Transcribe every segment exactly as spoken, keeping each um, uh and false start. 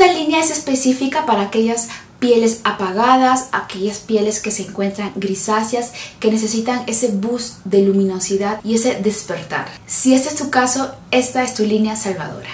Esta línea es específica para aquellas pieles apagadas, aquellas pieles que se encuentran grisáceas, que necesitan ese boost de luminosidad y ese despertar. Si este es tu caso, esta es tu línea salvadora.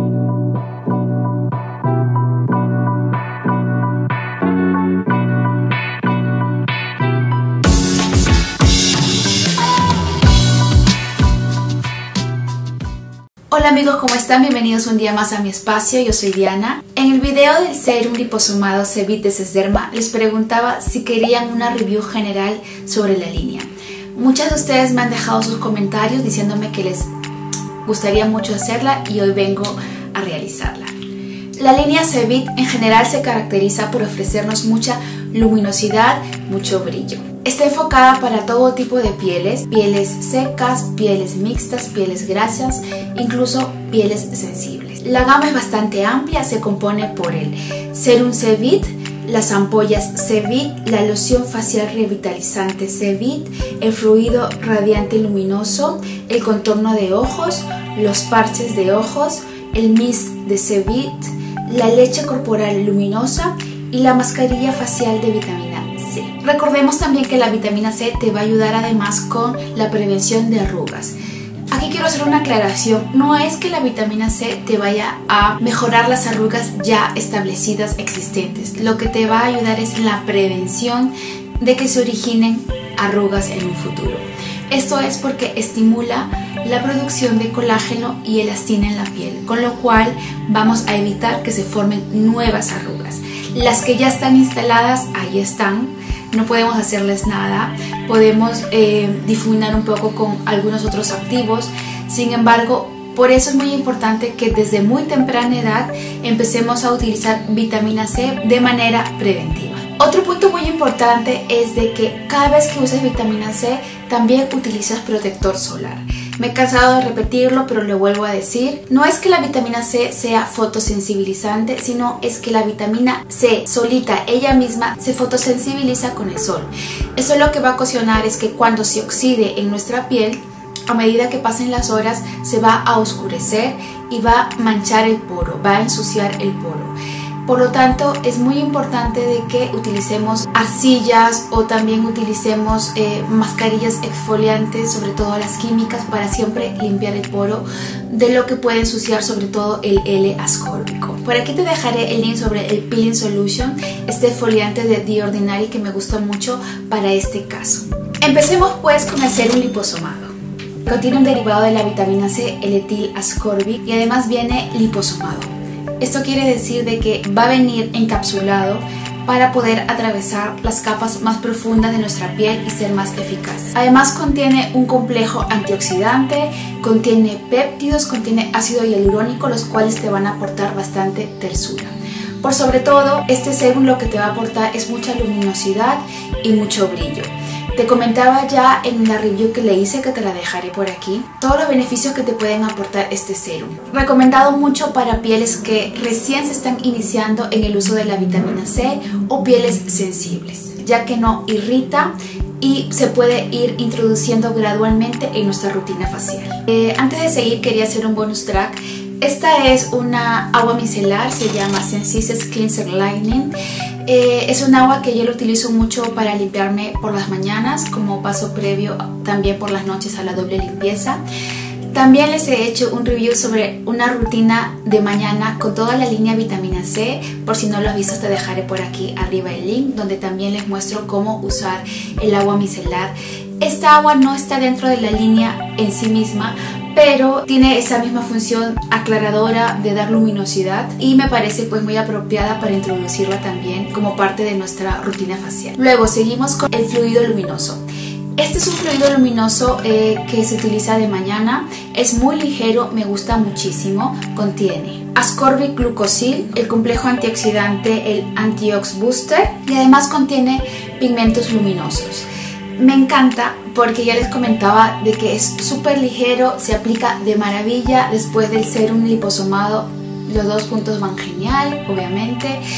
Hola amigos, ¿cómo están? Bienvenidos un día más a mi espacio, yo soy Diana. En el video del Serum Liposomado Cevit de Sesderma les preguntaba si querían una review general sobre la línea. Muchas de ustedes me han dejado sus comentarios diciéndome que les gustaría mucho hacerla y hoy vengo a realizarla. La línea Cevit en general se caracteriza por ofrecernos mucha luminosidad, mucho brillo. Está enfocada para todo tipo de pieles, pieles secas, pieles mixtas, pieles grasas, incluso pieles sensibles. La gama es bastante amplia, se compone por el Serum Cevit, las ampollas Cevit, la loción facial revitalizante Cevit, el fluido radiante luminoso, el contorno de ojos, los parches de ojos, el mist de Cevit, la leche corporal luminosa y la mascarilla facial de vitamina C. Recordemos también que la vitamina C te va a ayudar además con la prevención de arrugas. Aquí quiero hacer una aclaración, no es que la vitamina C te vaya a mejorar las arrugas ya establecidas existentes, lo que te va a ayudar es la prevención de que se originen arrugas en un futuro. Esto es porque estimula la producción de colágeno y elastina en la piel, con lo cual vamos a evitar que se formen nuevas arrugas. Las que ya están instaladas, ahí están, no podemos hacerles nada, podemos eh, difuminar un poco con algunos otros activos. Sin embargo, por eso es muy importante que desde muy temprana edad empecemos a utilizar vitamina C de manera preventiva. Otro punto muy importante es de que cada vez que uses vitamina C también utilizas protector solar. Me he cansado de repetirlo, pero lo vuelvo a decir. No es que la vitamina C sea fotosensibilizante, sino es que la vitamina C solita, ella misma, se fotosensibiliza con el sol. Eso lo que va a ocasionar es que cuando se oxide en nuestra piel, a medida que pasen las horas, se va a oscurecer y va a manchar el poro, va a ensuciar el poro. Por lo tanto, es muy importante de que utilicemos arcillas o también utilicemos eh, mascarillas exfoliantes, sobre todo las químicas, para siempre limpiar el poro de lo que puede ensuciar, sobre todo el L ascórbico. Por aquí te dejaré el link sobre el Peeling Solution, este exfoliante de The Ordinary que me gusta mucho para este caso. Empecemos pues con el Serum Liposomado. Contiene un derivado de la vitamina C, el etil ascorbic, y además viene liposomado. Esto quiere decir de que va a venir encapsulado para poder atravesar las capas más profundas de nuestra piel y ser más eficaz. Además contiene un complejo antioxidante, contiene péptidos, contiene ácido hialurónico, los cuales te van a aportar bastante tersura. Por sobre todo, este serum lo que te va a aportar es mucha luminosidad y mucho brillo. Te comentaba ya en la review que le hice, que te la dejaré por aquí, todos los beneficios que te pueden aportar este serum. Recomendado mucho para pieles que recién se están iniciando en el uso de la vitamina C o pieles sensibles, ya que no irrita y se puede ir introduciendo gradualmente en nuestra rutina facial. Eh, antes de seguir quería hacer un bonus track. Esta es una agua micelar, se llama Sensices Cleanser Lightning. Eh, es un agua que yo lo utilizo mucho para limpiarme por las mañanas, como paso previo también por las noches a la doble limpieza. También les he hecho un review sobre una rutina de mañana con toda la línea vitamina C. Por si no lo has visto, te dejaré por aquí arriba el link, donde también les muestro cómo usar el agua micelar. Esta agua no está dentro de la línea en sí misma, pero tiene esa misma función aclaradora de dar luminosidad y me parece pues muy apropiada para introducirla también como parte de nuestra rutina facial. Luego seguimos con el fluido luminoso. Este es un fluido luminoso eh, que se utiliza de mañana, es muy ligero, me gusta muchísimo. Contiene ascorbic glucosil, el complejo antioxidante, el Antiox Booster, y además contiene pigmentos luminosos. Me encanta porque ya les comentaba de que es súper ligero, se aplica de maravilla después del serum liposomado. Los dos juntos van genial, obviamente.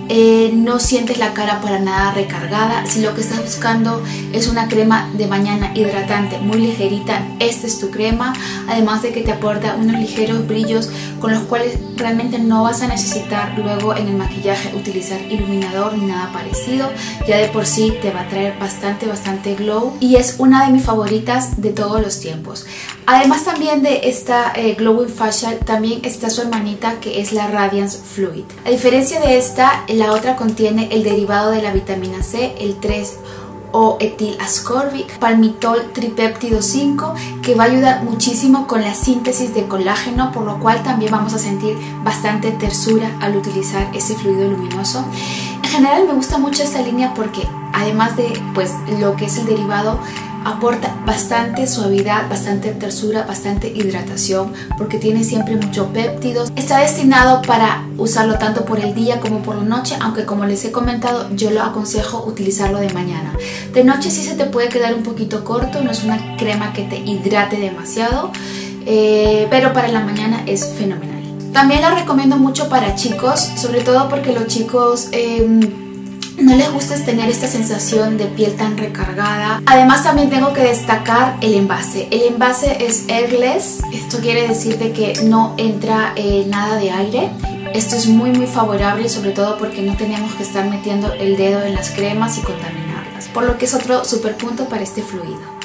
Eh, no sientes la cara para nada recargada. Si lo que estás buscando es una crema de mañana hidratante muy ligerita, esta es tu crema, además de que te aporta unos ligeros brillos con los cuales realmente no vas a necesitar luego en el maquillaje utilizar iluminador ni nada parecido. Ya de por sí te va a traer bastante bastante glow y es una de mis favoritas de todos los tiempos. Además también de esta eh, Glowing Facial también está su hermanita, que es la Radiance Fluid. A diferencia de esta, la otra contiene el derivado de la vitamina C, el tres o etil ascorbic, palmitol tripéptido cinco, que va a ayudar muchísimo con la síntesis de colágeno, por lo cual también vamos a sentir bastante tersura al utilizar ese fluido luminoso. En general me gusta mucho esta línea porque además de pues lo que es el derivado, aporta bastante suavidad, bastante tersura, bastante hidratación, porque tiene siempre mucho péptidos. Está destinado para usarlo tanto por el día como por la noche, aunque como les he comentado, yo lo aconsejo utilizarlo de mañana. De noche sí se te puede quedar un poquito corto, no es una crema que te hidrate demasiado, eh, pero para la mañana es fenomenal. También la recomiendo mucho para chicos, sobre todo porque los chicos Eh, no les gusta tener esta sensación de piel tan recargada. Además también tengo que destacar el envase. El envase es airless, esto quiere decir de que no entra eh, nada de aire. Esto es muy muy favorable, sobre todo porque no tenemos que estar metiendo el dedo en las cremas y contaminarlas, por lo que es otro super punto para este fluido.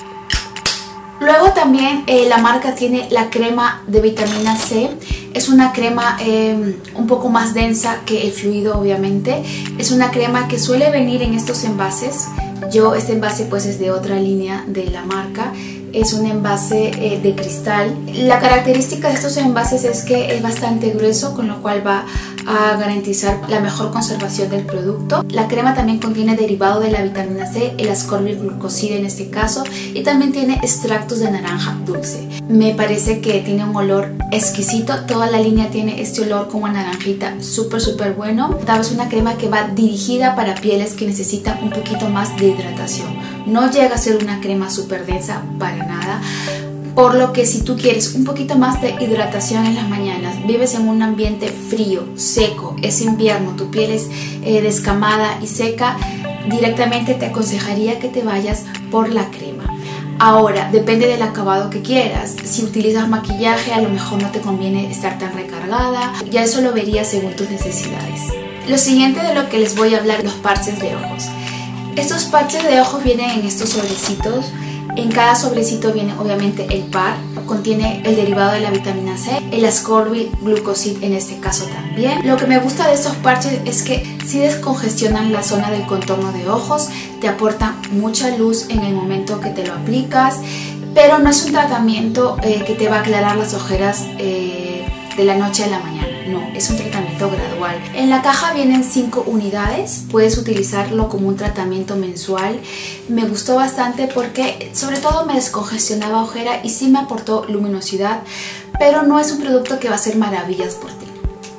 Luego también eh, la marca tiene la crema de vitamina C. Es una crema eh, un poco más densa que el fluido, obviamente. Es una crema que suele venir en estos envases. Yo este envase pues es de otra línea de la marca. Es un envase eh, de cristal. La característica de estos envases es que es bastante grueso, con lo cual va a garantizar la mejor conservación del producto. La crema también contiene derivado de la vitamina C, el ascorbic glucoside en este caso, y también tiene extractos de naranja dulce. Me parece que tiene un olor exquisito. Toda la línea tiene este olor como a naranjita súper súper bueno. Es una crema que va dirigida para pieles que necesitan un poquito más de hidratación. No llega a ser una crema súper densa para nada, por lo que si tú quieres un poquito más de hidratación en las mañanas, vives en un ambiente frío, seco, es invierno, tu piel es eh, descamada y seca, directamente te aconsejaría que te vayas por la crema. Ahora, depende del acabado que quieras. Si utilizas maquillaje, a lo mejor no te conviene estar tan recargada. Ya eso lo verías según tus necesidades. Lo siguiente de lo que les voy a hablar, los parches de ojos. Estos parches de ojos vienen en estos sobrecitos. En cada sobrecito viene obviamente el par, contiene el derivado de la vitamina C, el ascorbic glucoside en este caso también. Lo que me gusta de estos parches es que sí descongestionan la zona del contorno de ojos, te aportan mucha luz en el momento que te lo aplicas, pero no es un tratamiento eh, que te va a aclarar las ojeras eh, de la noche a la mañana. No, es un tratamiento gradual. En la caja vienen cinco unidades, puedes utilizarlo como un tratamiento mensual. Me gustó bastante porque sobre todo me descongestionaba ojera y sí me aportó luminosidad, pero no es un producto que va a hacer maravillas por ti.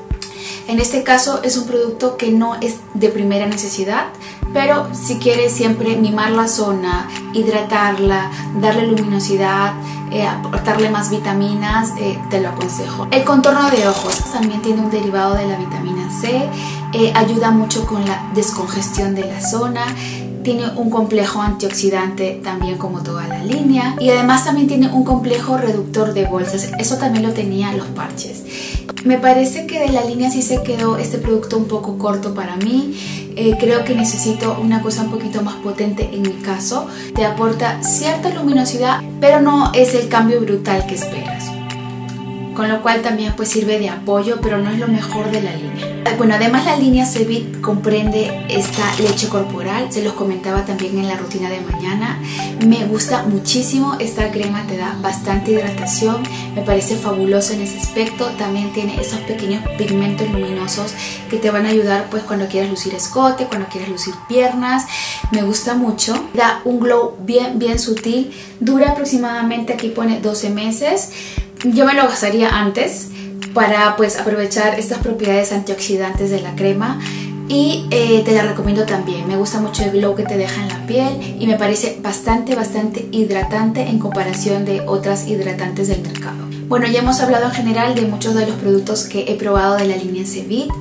En este caso es un producto que no es de primera necesidad, pero si quieres siempre mimar la zona, hidratarla, darle luminosidad, eh, aportarle más vitaminas, eh, te lo aconsejo. El contorno de ojos también tiene un derivado de la vitamina C, eh, ayuda mucho con la descongestión de la zona. Tiene un complejo antioxidante también como toda la línea, y además también tiene un complejo reductor de bolsas. Eso también lo tenía los parches. Me parece que de la línea sí se quedó este producto un poco corto para mí. Eh, creo que necesito una cosa un poquito más potente en mi caso. Te aporta cierta luminosidad, pero no es el cambio brutal que esperas. Con lo cual también pues sirve de apoyo, pero no es lo mejor de la línea. Bueno, además la línea Cevit comprende esta leche corporal, se los comentaba también en la rutina de mañana. Me gusta muchísimo, esta crema te da bastante hidratación, me parece fabuloso en ese aspecto. También tiene esos pequeños pigmentos luminosos que te van a ayudar pues cuando quieras lucir escote, cuando quieras lucir piernas. Me gusta mucho, da un glow bien, bien sutil, dura aproximadamente, aquí pone doce meses. Yo me lo gastaría antes para pues aprovechar estas propiedades antioxidantes de la crema, y eh, te la recomiendo también. Me gusta mucho el glow que te deja en la piel y me parece bastante bastante hidratante en comparación de otras hidratantes del mercado. Bueno, ya hemos hablado en general de muchos de los productos que he probado de la línea Cevit.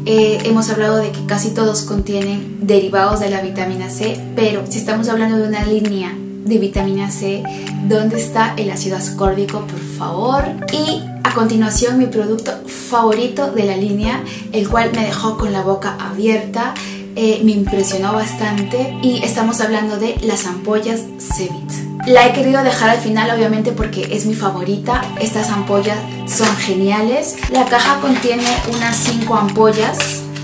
Eh, hemos hablado de que casi todos contienen derivados de la vitamina C, pero si estamos hablando de una línea de vitamina C, ¿dónde está el ácido ascórbico, por favor? Y a continuación mi producto favorito de la línea, el cual me dejó con la boca abierta, eh, me impresionó bastante, y estamos hablando de las ampollas Cevit. La he querido dejar al final obviamente porque es mi favorita. Estas ampollas son geniales. La caja contiene unas cinco ampollas.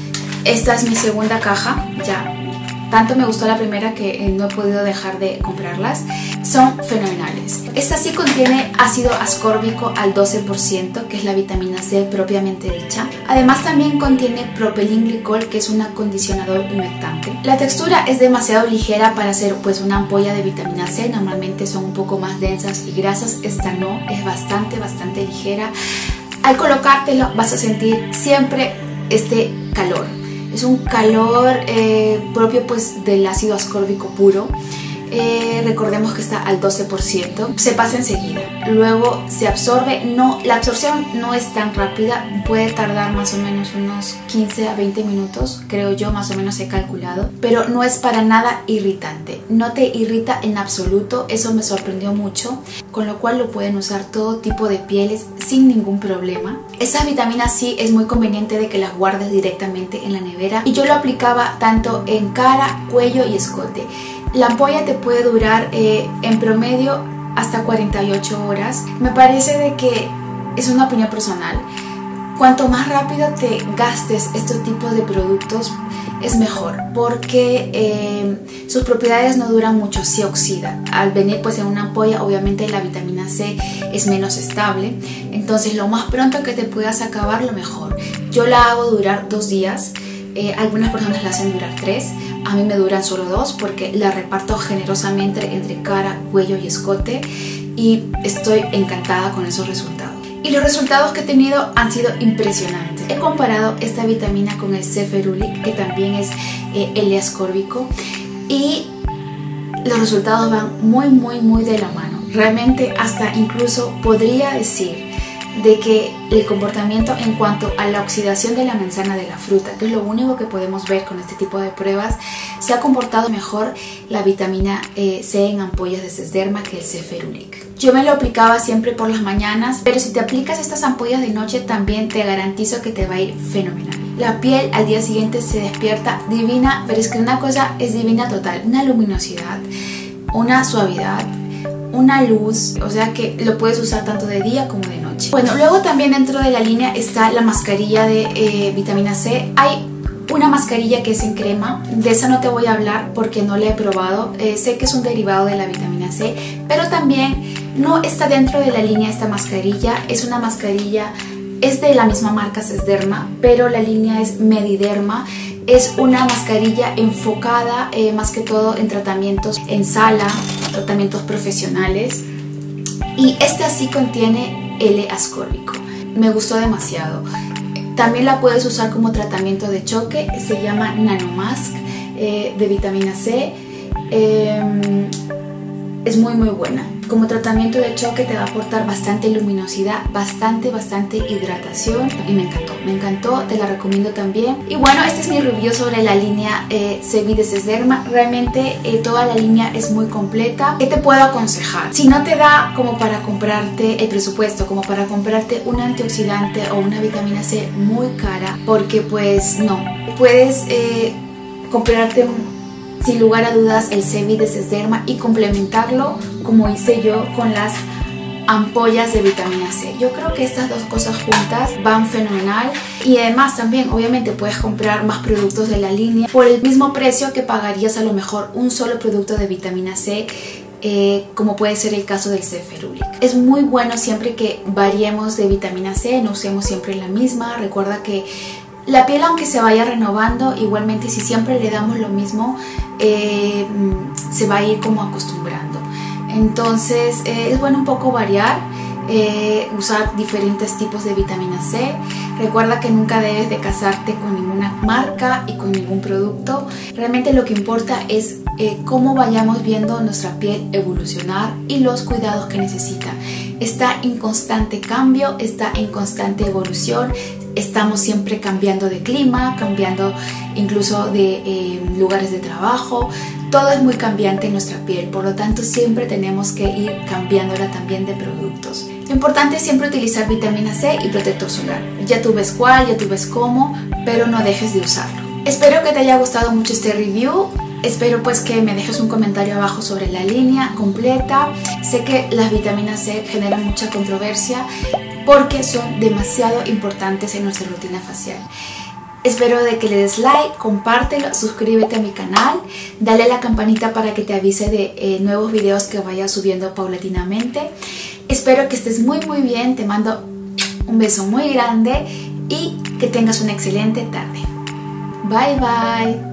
Esta es mi segunda caja ya. Tanto me gustó la primera que no he podido dejar de comprarlas. Son fenomenales. Esta sí contiene ácido ascórbico al doce por ciento, que es la vitamina C propiamente dicha. Además también contiene propilenglicol, que es un acondicionador humectante. La textura es demasiado ligera para hacer pues una ampolla de vitamina C. Normalmente son un poco más densas y grasas. Esta no, es bastante, bastante ligera. Al colocártelo vas a sentir siempre este calor. Es un calor eh, propio pues del ácido ascórbico puro. Eh, recordemos que está al doce por ciento. Se pasa enseguida, luego se absorbe. No, la absorción no es tan rápida, puede tardar más o menos unos quince a veinte minutos, creo yo, más o menos he calculado, pero no es para nada irritante, no te irrita en absoluto. Eso me sorprendió mucho, con lo cual lo pueden usar todo tipo de pieles sin ningún problema. Esa vitamina C es muy conveniente de que las guardes directamente en la nevera, y yo lo aplicaba tanto en cara, cuello y escote. La ampolla te puede durar eh, en promedio hasta cuarenta y ocho horas. Me parece de que es una opinión personal. Cuanto más rápido te gastes estos tipos de productos es mejor, porque eh, sus propiedades no duran mucho, se oxida. Al venir pues en una ampolla, obviamente la vitamina C es menos estable, entonces lo más pronto que te puedas acabar, lo mejor. Yo la hago durar dos días. Eh, algunas personas la hacen durar tres, a mí me duran solo dos porque la reparto generosamente entre cara, cuello y escote, y estoy encantada con esos resultados. Y los resultados que he tenido han sido impresionantes. He comparado esta vitamina con el Ceferulic, que también es eh, L-ascórbico, y los resultados van muy muy muy de la mano. Realmente hasta incluso podría decir de que el comportamiento en cuanto a la oxidación de la manzana de la fruta, que es lo único que podemos ver con este tipo de pruebas, se ha comportado mejor la vitamina eh, C en ampollas de Sesderma que el Ceferulic. Yo me lo aplicaba siempre por las mañanas, pero si te aplicas estas ampollas de noche también te garantizo que te va a ir fenomenal. La piel al día siguiente se despierta divina, pero es que una cosa es divina total, una luminosidad, una suavidad, una luz, o sea que lo puedes usar tanto de día como de noche. Bueno, luego también dentro de la línea está la mascarilla de eh, vitamina C. Hay una mascarilla que es en crema, de esa no te voy a hablar porque no la he probado. Eh, sé que es un derivado de la vitamina C, pero también no está dentro de la línea esta mascarilla. Es una mascarilla, es de la misma marca Sesderma, pero la línea es Mediderma. Es una mascarilla enfocada eh, más que todo en tratamientos en sala, tratamientos profesionales, y esta sí contiene L-ascórbico. Me gustó demasiado. También la puedes usar como tratamiento de choque, se llama Nanomask eh, de vitamina C. Eh, es muy muy buena. Como tratamiento de choque te va a aportar bastante luminosidad, bastante, bastante hidratación, y me encantó, me encantó, te la recomiendo también. Y bueno, este es mi review sobre la línea eh, Cevit de Sesderma. Realmente eh, toda la línea es muy completa. ¿Qué te puedo aconsejar? Si no te da como para comprarte el presupuesto, como para comprarte un antioxidante o una vitamina C muy cara, porque pues no, puedes eh, comprarte un sin lugar a dudas el Cevit de Sesderma y complementarlo como hice yo con las ampollas de vitamina C. Yo creo que estas dos cosas juntas van fenomenal, y además también obviamente puedes comprar más productos de la línea por el mismo precio que pagarías a lo mejor un solo producto de vitamina C, eh, como puede ser el caso del Ceferulic. Es muy bueno siempre que variemos de vitamina C, no usemos siempre la misma. Recuerda que la piel, aunque se vaya renovando, igualmente si siempre le damos lo mismo, eh, se va a ir como acostumbrando. Entonces eh, es bueno un poco variar, eh, usar diferentes tipos de vitamina C. Recuerda que nunca debes de casarte con ninguna marca y con ningún producto. Realmente lo que importa es eh, cómo vayamos viendo nuestra piel evolucionar y los cuidados que necesita. Está en constante cambio, está en constante evolución. estamos siempre cambiando de clima, cambiando incluso de eh, lugares de trabajo. Todo es muy cambiante en nuestra piel, por lo tanto siempre tenemos que ir cambiándola también de productos. Lo importante es siempre utilizar vitamina C y protector solar. Ya tú ves cuál, ya tú ves cómo, pero no dejes de usarlo. Espero que te haya gustado mucho este review. Espero pues que me dejes un comentario abajo sobre la línea completa. Sé que las vitaminas C generan mucha controversia porque son demasiado importantes en nuestra rutina facial. Espero de que le des like, compártelo, suscríbete a mi canal, dale a la campanita para que te avise de eh, nuevos videos que vaya subiendo paulatinamente. Espero que estés muy muy bien, te mando un beso muy grande y que tengas una excelente tarde. Bye bye.